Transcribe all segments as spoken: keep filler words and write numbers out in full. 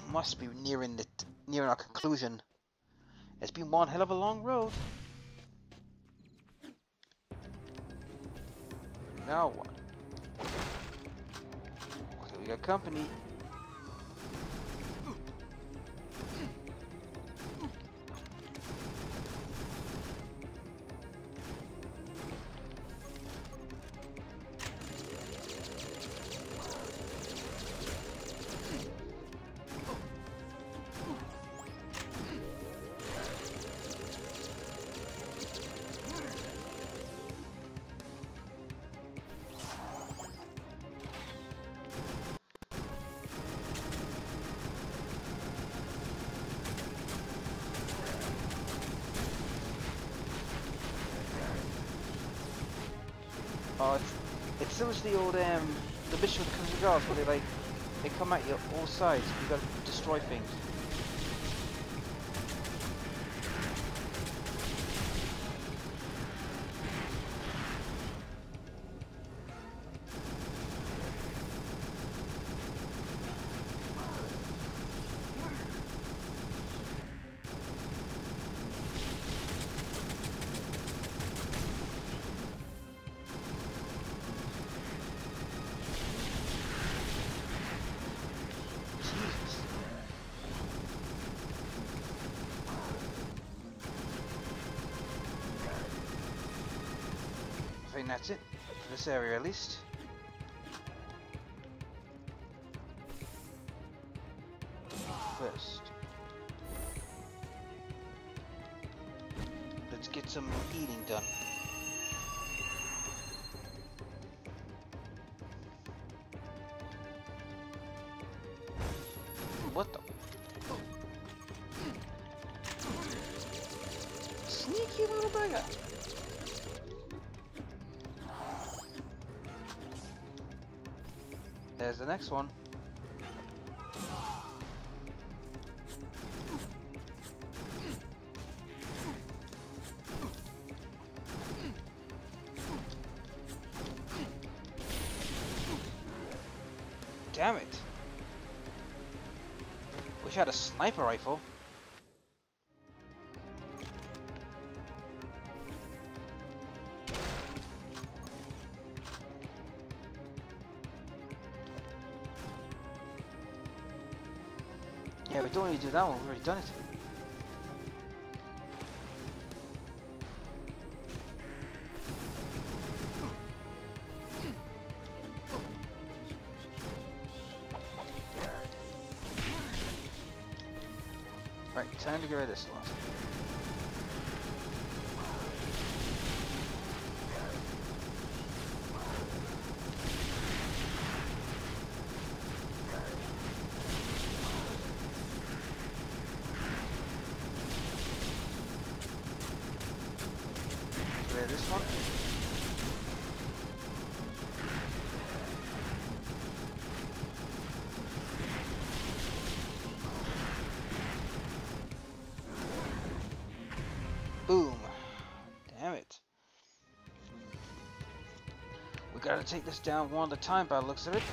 must be nearing the nearing our conclusion. It's been one hell of a long road. Now what? Okay, we got company. Oh, it's, it's similar to the old, um, the mission with the Crimson Guards, where they, like, they come at you all sides, you gotta destroy things. I think that's it, for this area at least. First, let's get some eating done. What the? Sneaky little beggar! There's the next one. Damn it. Wish I had a sniper rifle. Yeah, we don't need to do that one, we've already done it. Right, time to get rid of this one. Get rid of this one. Boom. Damn it. We gotta take this down one at a time by the looks of it.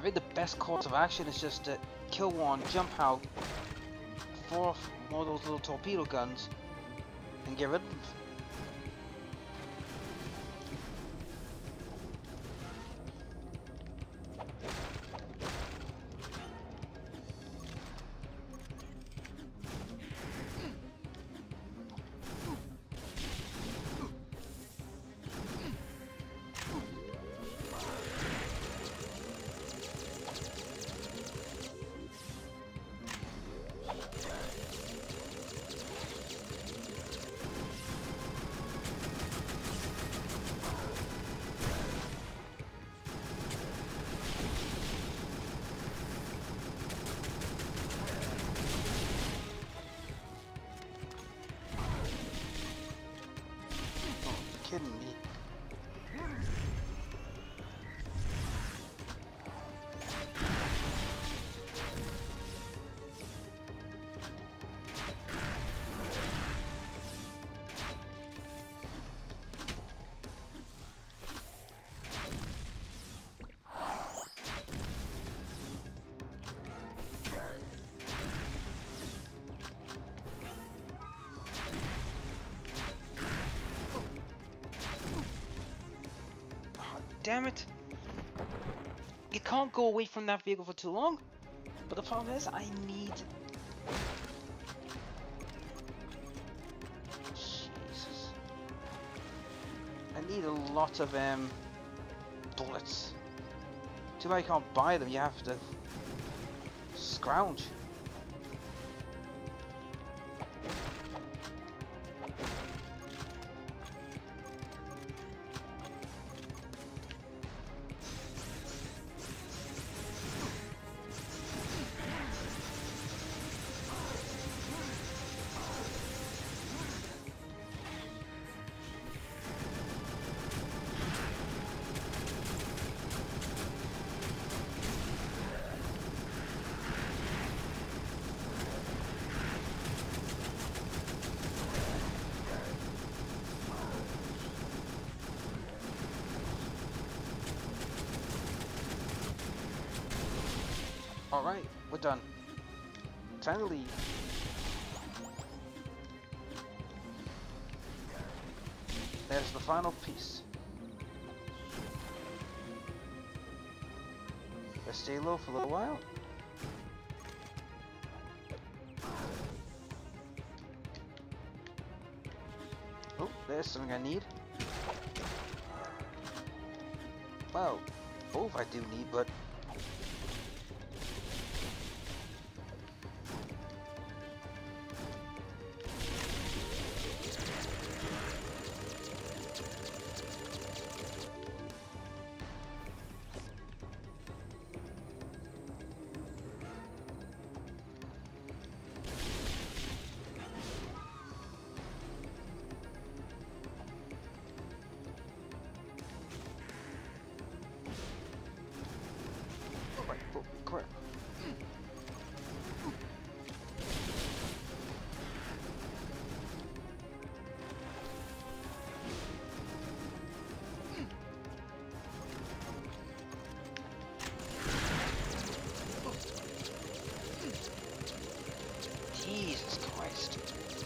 think the best course of action is just to kill one, jump out, fire off one of those little torpedo guns, and get rid of them. Kidding me. Damn it! You can't go away from that vehicle for too long. But the problem is, I need... Jesus. I need a lot of um, bullets. Too bad you can't buy them, you have to scrounge. Alright, we're done. Time to leave. There's the final piece. Let's stay low for a little while. Oh, there's something I need. Well, both I do need, but oh, crap. Jesus Christ.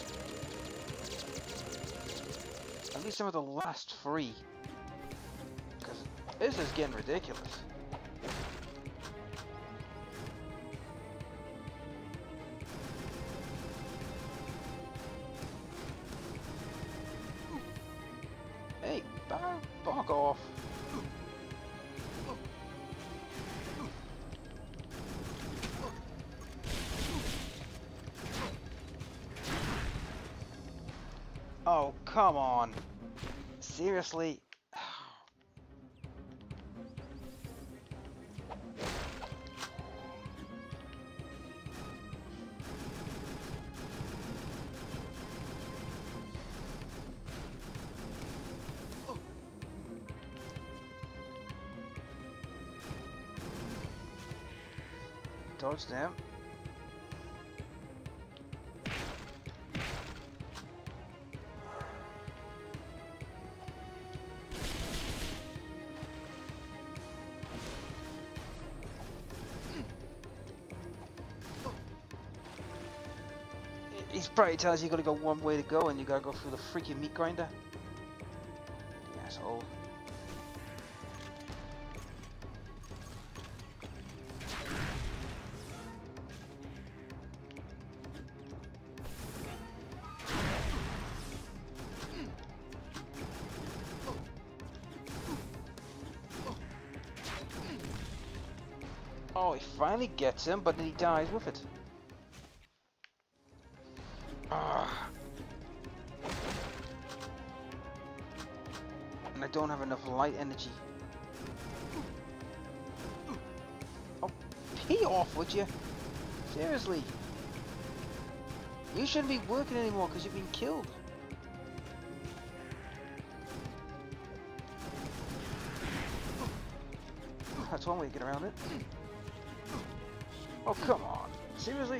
At least some of the last three. Because this is getting ridiculous. Hey, back, back off. Oh, come on. Seriously? Dodge them. Sprite tells you you gotta go one way to go and you gotta go through the freaking meat grinder. The asshole. Oh, he finally gets him, but then he dies with it. Ah. And I don't have enough light energy. Oh, pee off, would you? Seriously. You shouldn't be working anymore because you've been killed. That's one way to get around it. Oh, come on. Seriously?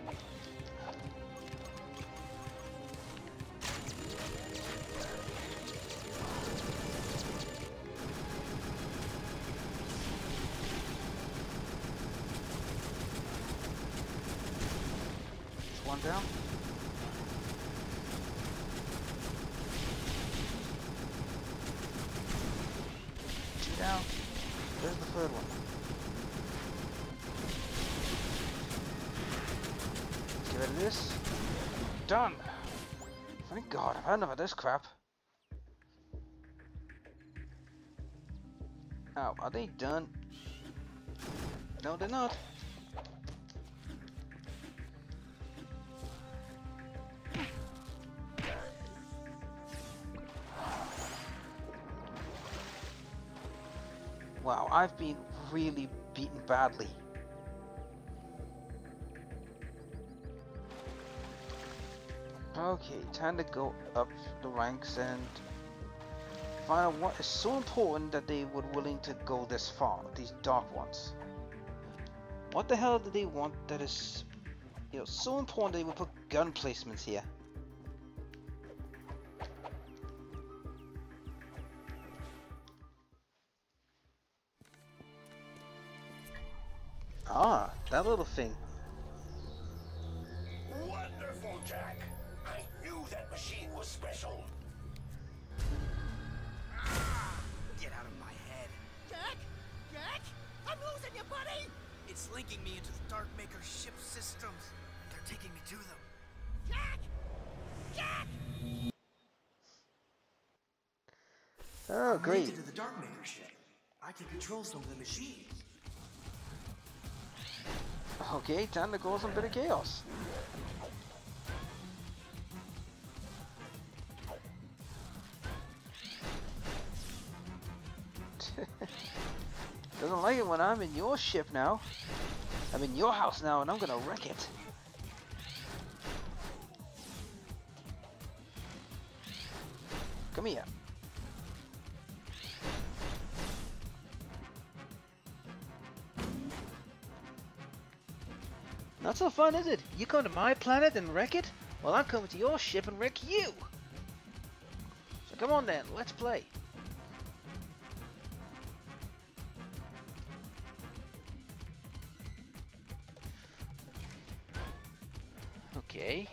One down. Two down. There's the third one. Get rid of this. Done. Thank God, I've had enough of this crap. Oh, are they done? No, they're not. Wow, I've been really beaten badly. Okay, time to go up the ranks and find out what is so important that they were willing to go this far, these dark ones. What the hell do they want that is, you know, so important that they would put gun placements here? Ah, that little thing. Wonderful, Jack. I knew that machine was special. Ah, get out of my head. Jack? Jack? I'm losing you, buddy! It's linking me into the Darkmaker ship systems. They're taking me to them. Jack! Jack! Oh, great. Connected to the Darkmaker ship. I can control some of the machines. Okay, time to cause some bit of chaos. Doesn't like it when I'm in your ship now. I'm in your house now and I'm gonna wreck it. Come here. Not so fun, is it? You come to my planet and wreck it? Well, I'm coming to your ship and wreck you! So come on then, let's play. Okay.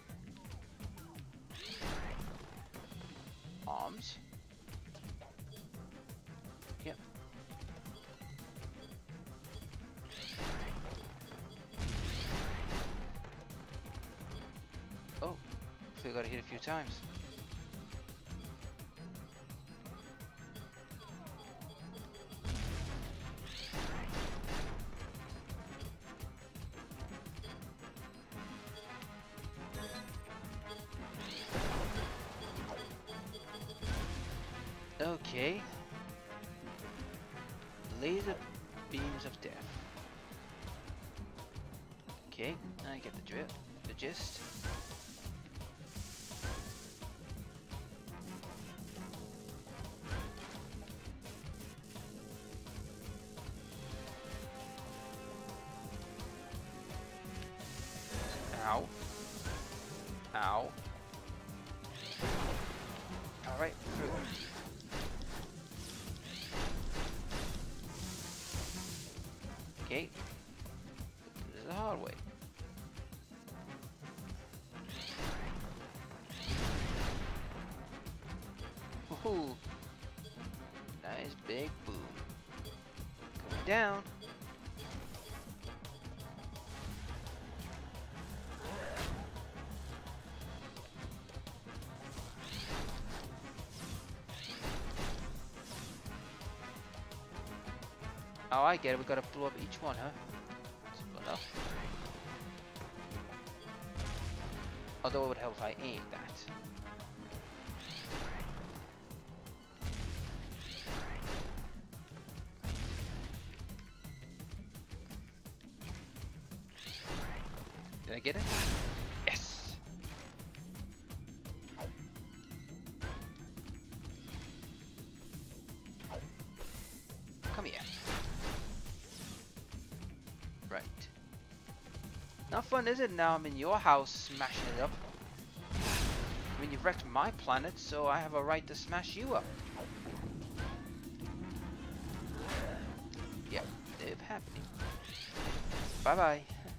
Arms. Yep. Oh, so we gotta hit a few times. Okay. Laser beams of death. Okay, I get the drip, the gist. Ow. Ow. Alright, through. Okay. This is the hard way. Nice big boom. Going down. Oh, I get it. We gotta blow up each one, huh? Split up. Although it would help if I aimed that. Did I get it? Yes! Come here. Right. Not fun, is it? Now I'm in your house smashing it up. I mean, you've wrecked my planet, so I have a right to smash you up. Yeah, live happy. Bye-bye.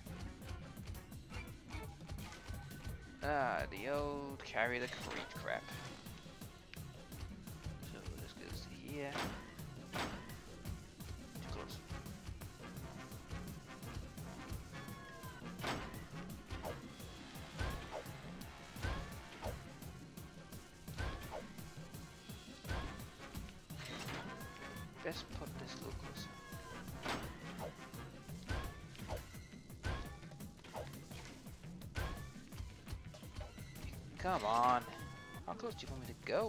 Ah, the old carry the crate crap. So this goes to here. Too close. Best put this a little closer. Come on. How close do you want me to go?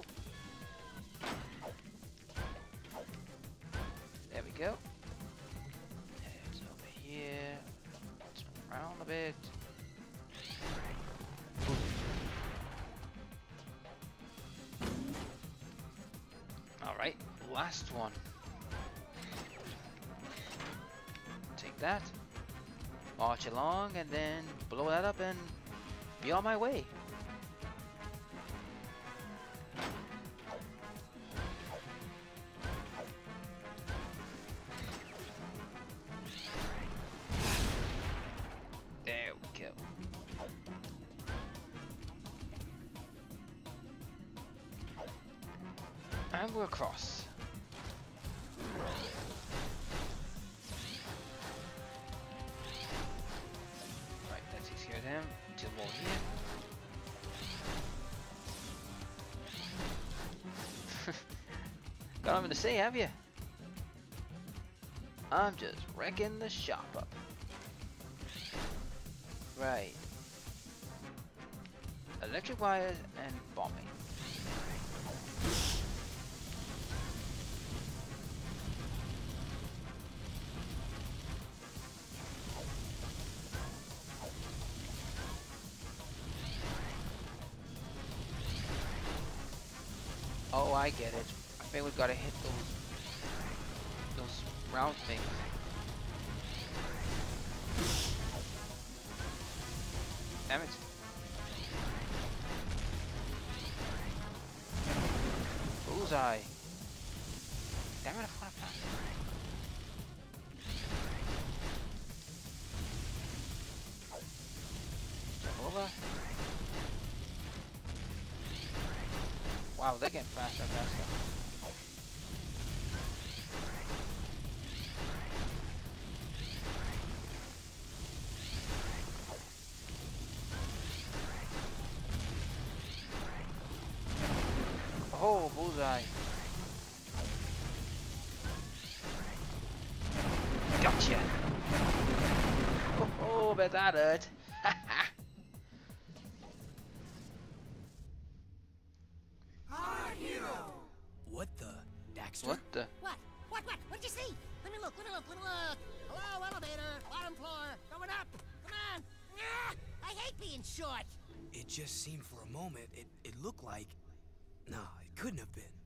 There we go. It's over here. Let's move around a bit. Alright, last one. Take that. March along and then blow that up and be on my way. And we're across. Right, that takes care of them. Two more here. Got nothing to say, have you? I'm just wrecking the shop up. Right. Electric wires and bombing. Oh, I get it. I think we've got to hit those those round things. Damn it. Bullseye. Damn it, I fly past. Jump over. Wow, they're getting faster and faster. Oh, bullseye. Gotcha. Oh, oh, bet that hurt. What the? Daxter? What the? What? What? What? What'd you see? Let me look. Let me look. Let me look. Hello, elevator. Bottom floor. Going up. Come on. Ah, I hate being short. It just seemed for a moment, it, it looked like... No, it couldn't have been.